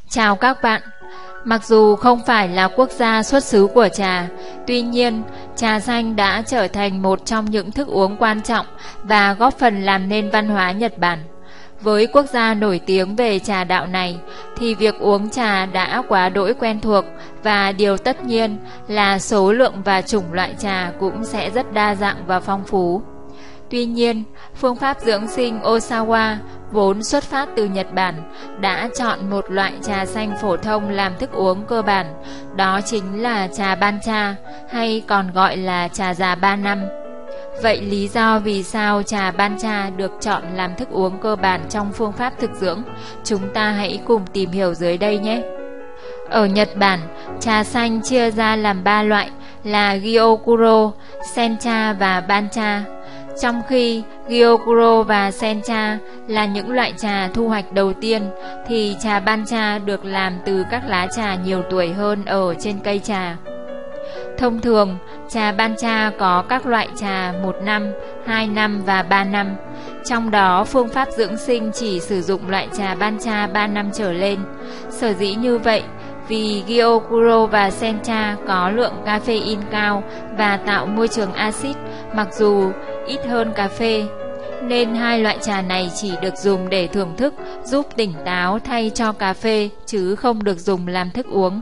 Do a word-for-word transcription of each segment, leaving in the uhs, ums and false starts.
Chào các bạn. Mặc dù không phải là quốc gia xuất xứ của trà, tuy nhiên trà xanh đã trở thành một trong những thức uống quan trọng và góp phần làm nên văn hóa Nhật Bản. Với quốc gia nổi tiếng về trà đạo này thì việc uống trà đã quá đỗi quen thuộc, và điều tất nhiên là số lượng và chủng loại trà cũng sẽ rất đa dạng và phong phú. Tuy nhiên, phương pháp dưỡng sinh Osawa vốn xuất phát từ Nhật Bản đã chọn một loại trà xanh phổ thông làm thức uống cơ bản, đó chính là trà bancha, hay còn gọi là trà già ba năm. Vậy lý do vì sao trà bancha được chọn làm thức uống cơ bản trong phương pháp thực dưỡng, chúng ta hãy cùng tìm hiểu dưới đây nhé. Ở Nhật Bản, trà xanh chia ra làm ba loại là Gyokuro, Sencha và Bancha. Trong khi Gyokuro và Sencha là những loại trà thu hoạch đầu tiên, thì trà Bancha được làm từ các lá trà nhiều tuổi hơn ở trên cây trà. Thông thường, trà Bancha có các loại trà một năm, hai năm và ba năm. Trong đó, phương pháp dưỡng sinh chỉ sử dụng loại trà Bancha ba năm trở lên. Sở dĩ như vậy vì Gyokuro và Sencha có lượng caffeine cao và tạo môi trường axit, mặc dù ít hơn cà phê, nên hai loại trà này chỉ được dùng để thưởng thức, giúp tỉnh táo thay cho cà phê, chứ không được dùng làm thức uống.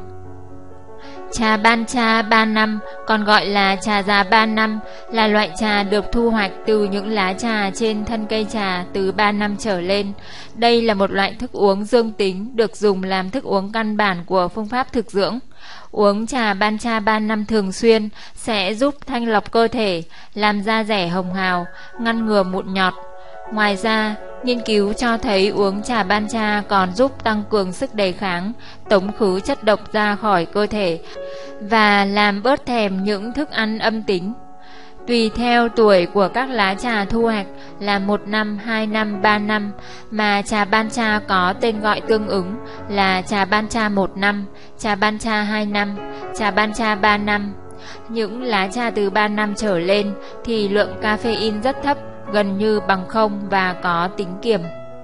Trà Bancha ba năm, còn gọi là trà già ba năm, là loại trà được thu hoạch từ những lá trà trên thân cây trà từ ba năm trở lên. Đây là một loại thức uống dương tính được dùng làm thức uống căn bản của phương pháp thực dưỡng. Uống trà Bancha ba năm thường xuyên sẽ giúp thanh lọc cơ thể, làm da dẻ hồng hào, ngăn ngừa mụn nhọt. Ngoài ra, nghiên cứu cho thấy uống trà Bancha còn giúp tăng cường sức đề kháng, tống khứ chất độc ra khỏi cơ thể và làm bớt thèm những thức ăn âm tính. Tùy theo tuổi của các lá trà thu hoạch là một năm, hai năm, ba năm, mà trà Bancha có tên gọi tương ứng là trà Bancha một năm, trà Bancha hai năm, trà Bancha ba năm. Những lá trà từ ba năm trở lên thì lượng caffeine rất thấp, gần như bằng không và có tính kiềm.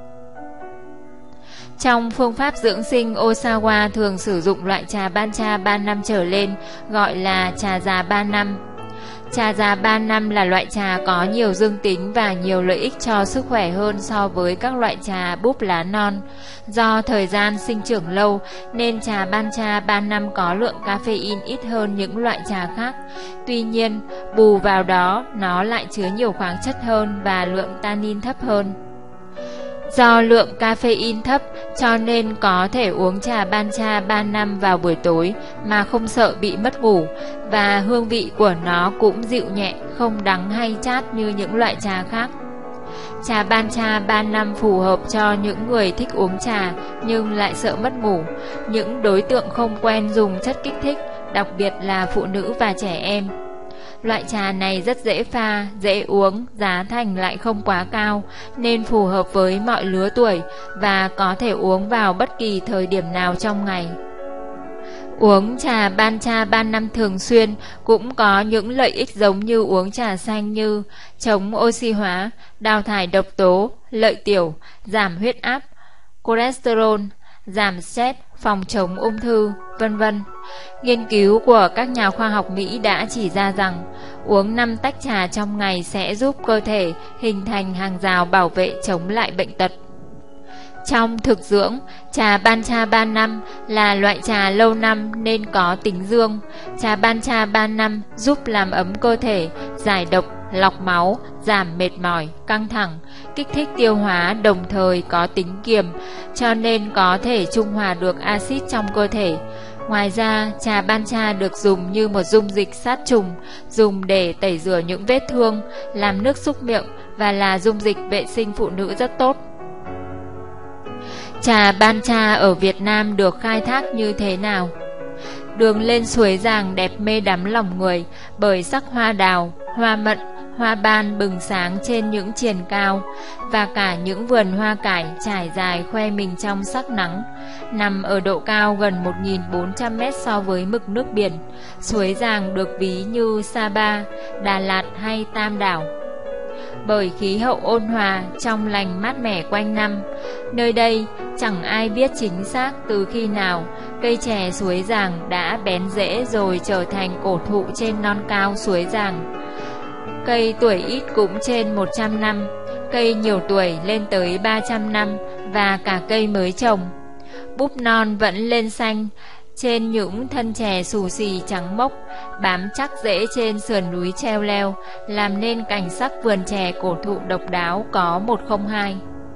Trong phương pháp dưỡng sinh, Osawa thường sử dụng loại trà Bancha ba năm trở lên, gọi là trà già ba năm. Trà già ba năm là loại trà có nhiều dương tính và nhiều lợi ích cho sức khỏe hơn so với các loại trà búp lá non. Do thời gian sinh trưởng lâu nên trà Bancha ba năm có lượng caffeine ít hơn những loại trà khác. Tuy nhiên, bù vào đó nó lại chứa nhiều khoáng chất hơn và lượng tannin thấp hơn. Do lượng caffeine thấp cho nên có thể uống trà Bancha ba năm vào buổi tối mà không sợ bị mất ngủ, và hương vị của nó cũng dịu nhẹ, không đắng hay chát như những loại trà khác. Trà Bancha ba năm phù hợp cho những người thích uống trà nhưng lại sợ mất ngủ, những đối tượng không quen dùng chất kích thích, đặc biệt là phụ nữ và trẻ em. Loại trà này rất dễ pha, dễ uống, giá thành lại không quá cao, nên phù hợp với mọi lứa tuổi và có thể uống vào bất kỳ thời điểm nào trong ngày. Uống trà Bancha ba năm thường xuyên cũng có những lợi ích giống như uống trà xanh như chống oxy hóa, đào thải độc tố, lợi tiểu, giảm huyết áp, cholesterol, giảm stress, phòng chống ung thư, vân vân. Nghiên cứu của các nhà khoa học Mỹ đã chỉ ra rằng uống năm tách trà trong ngày sẽ giúp cơ thể hình thành hàng rào bảo vệ chống lại bệnh tật. Trong thực dưỡng, trà Bancha ba năm là loại trà lâu năm nên có tính dương. Trà Bancha ba năm giúp làm ấm cơ thể, giải độc, lọc máu, giảm mệt mỏi, căng thẳng, kích thích tiêu hóa, đồng thời có tính kiềm, cho nên có thể trung hòa được axit trong cơ thể. Ngoài ra, trà Bancha được dùng như một dung dịch sát trùng, dùng để tẩy rửa những vết thương, làm nước súc miệng và là dung dịch vệ sinh phụ nữ rất tốt. Trà Bancha ở Việt Nam được khai thác như thế nào? Đường lên suối Giàng đẹp mê đắm lòng người bởi sắc hoa đào, hoa mận, hoa ban bừng sáng trên những triền cao, và cả những vườn hoa cải trải dài khoe mình trong sắc nắng. Nằm ở độ cao gần một nghìn bốn trăm mét so với mực nước biển, suối Giàng được ví như Sapa, Đà Lạt hay Tam Đảo. bởi khí hậu ôn hòa, trong lành mát mẻ quanh năm. Nơi đây chẳng ai biết chính xác từ khi nào cây chè Suối Giàng đã bén rễ rồi trở thành cổ thụ trên non cao Suối Giàng. Cây tuổi ít cũng trên một trăm năm, cây nhiều tuổi lên tới ba trăm năm và cả cây mới trồng. Búp non vẫn lên xanh trên những thân chè xù xì trắng mốc, bám chắc rễ trên sườn núi treo leo, làm nên cảnh sắc vườn chè cổ thụ độc đáo có một không hai.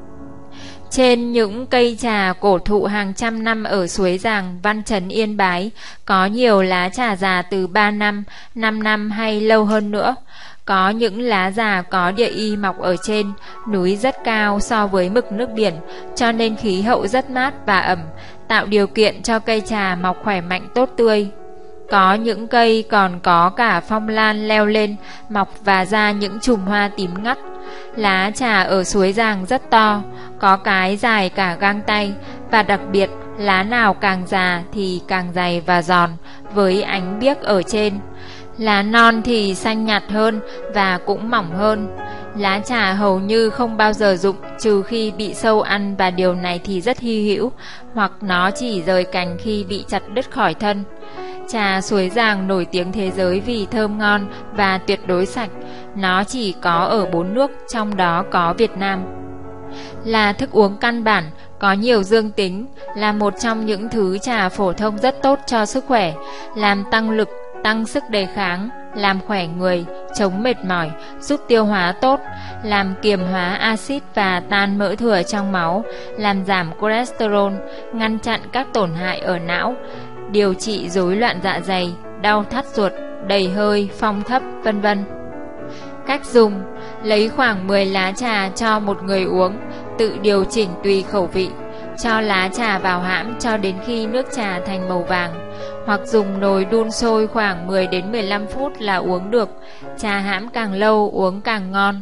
Trên những cây trà cổ thụ hàng trăm năm ở Suối Giàng, Văn Chấn, Yên Bái, có nhiều lá trà già từ ba năm, năm năm hay lâu hơn nữa. Có những lá già có địa y mọc ở trên, núi rất cao so với mực nước biển, cho nên khí hậu rất mát và ẩm, tạo điều kiện cho cây trà mọc khỏe mạnh tốt tươi. Có những cây còn có cả phong lan leo lên, mọc và ra những chùm hoa tím ngắt. Lá trà ở Suối Giàng rất to, có cái dài cả gang tay, và đặc biệt lá nào càng già thì càng dày và giòn, với ánh biếc ở trên. Lá non thì xanh nhạt hơn và cũng mỏng hơn. Lá trà hầu như không bao giờ rụng trừ khi bị sâu ăn, và điều này thì rất hy hữu, hoặc nó chỉ rời cành khi bị chặt đứt khỏi thân. Trà Suối Giàng nổi tiếng thế giới vì thơm ngon và tuyệt đối sạch. Nó chỉ có ở bốn nước, trong đó có Việt Nam. Là thức uống căn bản, có nhiều dương tính, là một trong những thứ trà phổ thông rất tốt cho sức khỏe, làm tăng lực, tăng sức đề kháng, làm khỏe người, chống mệt mỏi, giúp tiêu hóa tốt, làm kiềm hóa axit và tan mỡ thừa trong máu, làm giảm cholesterol, ngăn chặn các tổn hại ở não, điều trị rối loạn dạ dày, đau thắt ruột, đầy hơi, phong thấp, vân vân. Cách dùng: lấy khoảng mười lá trà cho một người uống, tự điều chỉnh tùy khẩu vị. Cho lá trà vào hãm cho đến khi nước trà thành màu vàng, hoặc dùng nồi đun sôi khoảng mười đến mười lăm phút là uống được. Trà hãm càng lâu uống càng ngon.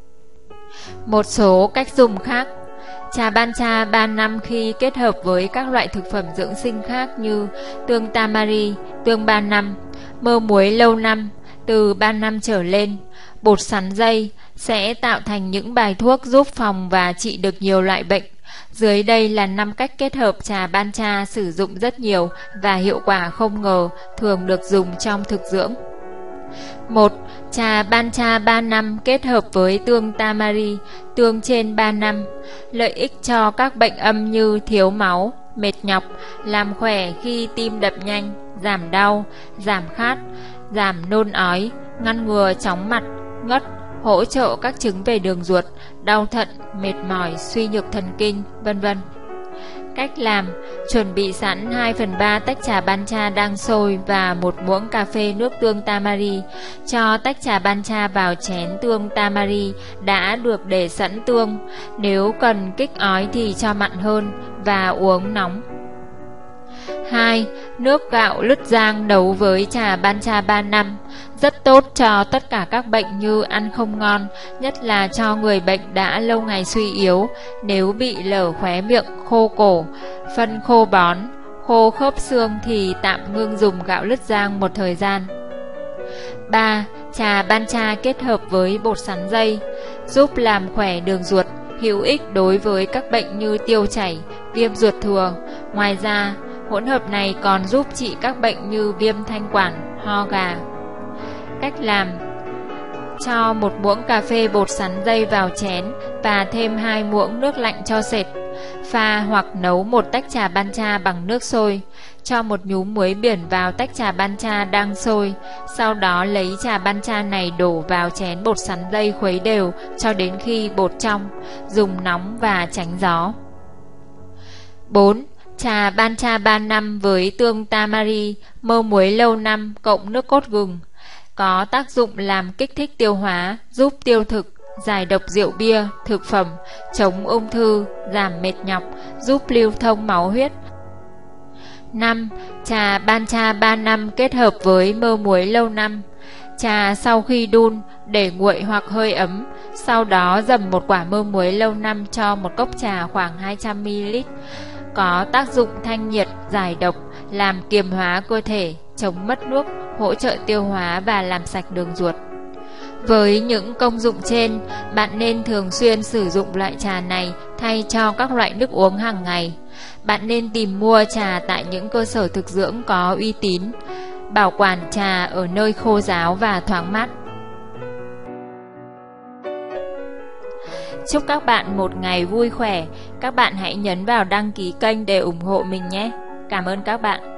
Một số cách dùng khác: trà ban cha ba năm khi kết hợp với các loại thực phẩm dưỡng sinh khác như tương tamari, tương ba năm, mơ muối lâu năm từ ba năm trở lên, bột sắn dây sẽ tạo thành những bài thuốc giúp phòng và trị được nhiều loại bệnh. Dưới đây là năm cách kết hợp trà ban cha sử dụng rất nhiều và hiệu quả không ngờ, thường được dùng trong thực dưỡng. một. Trà ban cha ba năm kết hợp với tương tamari, tương trên ba năm. Lợi ích cho các bệnh âm như thiếu máu, mệt nhọc, làm khỏe khi tim đập nhanh, giảm đau, giảm khát, giảm nôn ói, ngăn ngừa chóng mặt, ngất, hỗ trợ các chứng về đường ruột, đau thận, mệt mỏi, suy nhược thần kinh, vân vân. Cách làm: chuẩn bị sẵn hai phần ba tách trà ban cha đang sôi và một muỗng cà phê nước tương tamari. Cho tách trà ban cha vào chén tương tamari đã được để sẵn tương. Nếu cần kích ói thì cho mặn hơn và uống nóng. hai. Nước gạo lứt rang nấu với trà ban cha ba năm. Rất tốt cho tất cả các bệnh như ăn không ngon, nhất là cho người bệnh đã lâu ngày suy yếu, nếu bị lở khóe miệng, khô cổ, phân khô bón, khô khớp xương thì tạm ngưng dùng gạo lứt rang một thời gian. ba. Trà ban cha kết hợp với bột sắn dây, giúp làm khỏe đường ruột, hữu ích đối với các bệnh như tiêu chảy, viêm ruột thừa. Ngoài ra, hỗn hợp này còn giúp trị các bệnh như viêm thanh quản, ho gà. Cách làm: cho một muỗng cà phê bột sắn dây vào chén và thêm hai muỗng nước lạnh cho sệt. Pha hoặc nấu một tách trà ban cha bằng nước sôi. Cho một nhúm muối biển vào tách trà ban cha đang sôi. Sau đó lấy trà ban cha này đổ vào chén bột sắn dây, khuấy đều cho đến khi bột trong. Dùng nóng và tránh gió. bốn. Trà ban cha ba năm với tương tamari, mơ muối lâu năm cộng nước cốt gừng. Có tác dụng làm kích thích tiêu hóa, giúp tiêu thực, giải độc rượu bia, thực phẩm, chống ung thư, giảm mệt nhọc, giúp lưu thông máu huyết. năm. Trà ban cha ba năm kết hợp với mơ muối lâu năm. Trà sau khi đun, để nguội hoặc hơi ấm, sau đó dầm một quả mơ muối lâu năm cho một cốc trà khoảng hai trăm mi li lít. Có tác dụng thanh nhiệt, giải độc, làm kiềm hóa cơ thể, chống mất nước, hỗ trợ tiêu hóa và làm sạch đường ruột. Với những công dụng trên, bạn nên thường xuyên sử dụng loại trà này thay cho các loại nước uống hàng ngày. Bạn nên tìm mua trà tại những cơ sở thực dưỡng có uy tín, bảo quản trà ở nơi khô ráo và thoáng mát. Chúc các bạn một ngày vui khỏe. Các bạn hãy nhấn vào đăng ký kênh để ủng hộ mình nhé. Cảm ơn các bạn.